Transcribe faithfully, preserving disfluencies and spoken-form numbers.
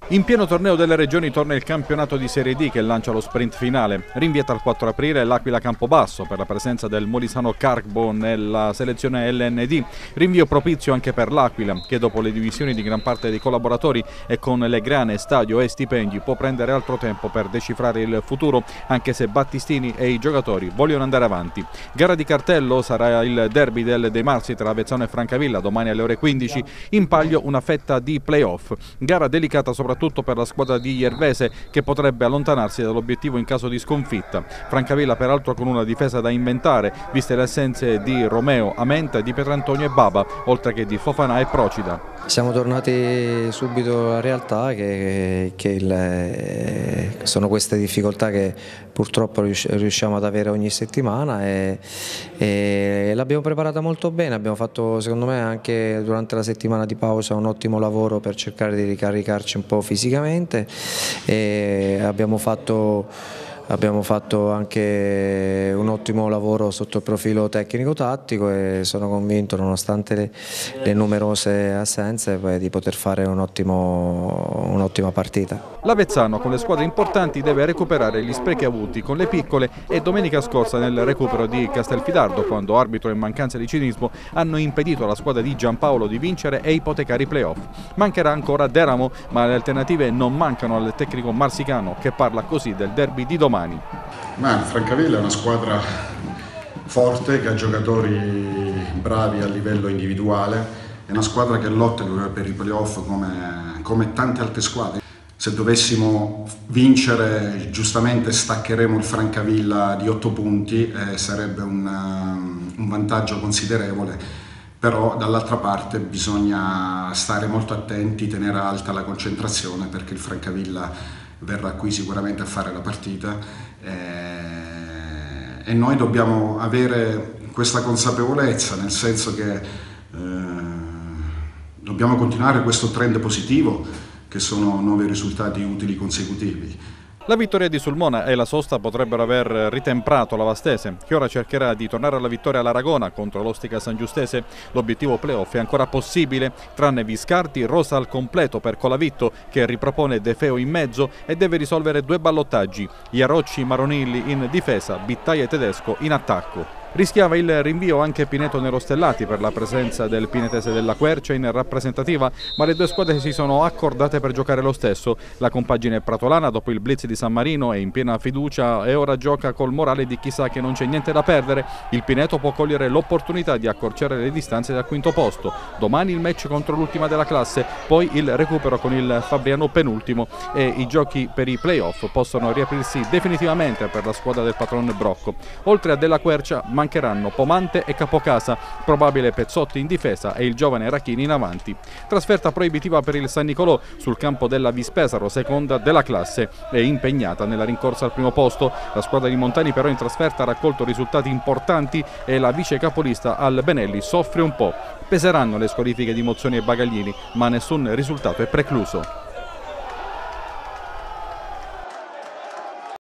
In pieno torneo delle regioni torna il campionato di Serie D che lancia lo sprint finale. Rinviata al quattro aprile l'Aquila Campobasso per la presenza del Molisano Carbo nella selezione L N D. Rinvio propizio anche per l'Aquila che dopo le divisioni di gran parte dei collaboratori e con le grane, stadio e stipendi può prendere altro tempo per decifrare il futuro, anche se Battistini e i giocatori vogliono andare avanti. Gara di cartello sarà il derby del De Marsi tra Avezzano e Francavilla domani alle ore quindici. In palio una fetta di playoff. Gara delicata soprattutto soprattutto per la squadra di Iervese che potrebbe allontanarsi dall'obiettivo in caso di sconfitta. Francavilla peraltro con una difesa da inventare, viste le assenze di Romeo, Amenta, di Pietrantonio e Baba, oltre che di Fofana e Procida. Siamo tornati subito alla realtà che, che il, sono queste difficoltà che purtroppo riusciamo ad avere ogni settimana e, e l'abbiamo preparata molto bene, abbiamo fatto secondo me anche durante la settimana di pausa un ottimo lavoro per cercare di ricaricarci un po' fisicamente e abbiamo fatto Abbiamo fatto anche un ottimo lavoro sotto il profilo tecnico-tattico e sono convinto, nonostante le, le numerose assenze, di poter fare un'ottima un partita. L'Avezzano con le squadre importanti deve recuperare gli sprechi avuti con le piccole e domenica scorsa nel recupero di Castelfidardo, quando arbitro e mancanza di cinismo hanno impedito alla squadra di Giampaolo di vincere e ipotecare i playoff. Mancherà ancora Deramo, ma le alternative non mancano al tecnico marsicano che parla così del derby di domani. Ma Francavilla è una squadra forte che ha giocatori bravi a livello individuale, è una squadra che lotta per i playoff come, come tante altre squadre. Se dovessimo vincere giustamente staccheremo il Francavilla di otto punti e sarebbe un, un vantaggio considerevole, però dall'altra parte bisogna stare molto attenti, tenere alta la concentrazione perché il Francavilla verrà qui sicuramente a fare la partita eh, e noi dobbiamo avere questa consapevolezza, nel senso che eh, dobbiamo continuare questo trend positivo che sono nove risultati utili consecutivi. La vittoria di Sulmona e la sosta potrebbero aver ritemprato la Vastese, che ora cercherà di tornare alla vittoria all'Aragona contro l'Ostica Sangiustese. L'obiettivo playoff è ancora possibile, tranne Viscardi, rosa al completo per Colavitto, che ripropone De Feo in mezzo e deve risolvere due ballottaggi, Iarocci Maronilli in difesa, Bittaia e Tedesco in attacco. Rischiava il rinvio anche Pineto Nerostellati per la presenza del pinetese della Quercia in rappresentativa, ma le due squadre si sono accordate per giocare lo stesso. La compagine pratolana dopo il blitz di San Marino è in piena fiducia e ora gioca col morale di chi sa che non c'è niente da perdere. Il Pineto può cogliere l'opportunità di accorciare le distanze dal quinto posto. Domani il match contro l'ultima della classe, poi il recupero con il Fabriano penultimo e i giochi per i playoff possono riaprirsi definitivamente per la squadra del patron Brocco. Oltre a Della Quercia mancheranno Pomante e Capocasa, probabile Pezzotti in difesa e il giovane Racchini in avanti. Trasferta proibitiva per il San Nicolò sul campo della Vispesaro, seconda della classe, è impegnata nella rincorsa al primo posto. La squadra di Montani però in trasferta ha raccolto risultati importanti e la vice capolista al Benelli soffre un po'. Peseranno le squalifiche di Mozzoni e Bagaglini, ma nessun risultato è precluso.